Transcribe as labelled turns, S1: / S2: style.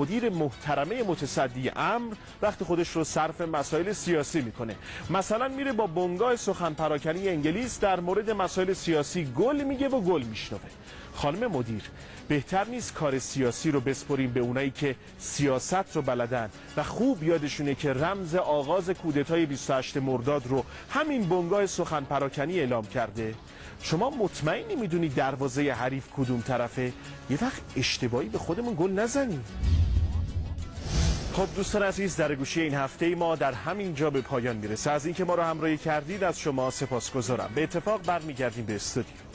S1: مدیر محترمه متصدی امر وقت خودش رو صرف مسائل سیاسی میکنه. مثلا میره با بنگاه سخن پراکنی انگلیس در مورد مسائل سیاسی گل میگه و گل میشنوه. خانم مدیر، بهتر نیست کار سیاسی رو بسپریم به اونایی که سیاست رو بلدن و خوب یادشونه که رمز آغاز کودتای 28 مرداد رو همین بنگاه سخن پراکنی اعلام کرده؟ شما مطمئنی میدونی دروازه حریف کدوم طرفه؟ یه وقت اشتباهی به خودمون گل نزنیم. خب دوستان عزیز، در گوشی این هفته ما در همین جا به پایان میرسه. از اینکه ما رو همراهی کردید از شما سپاسگزارم. به اتفاق برمیگردیم به استودیو.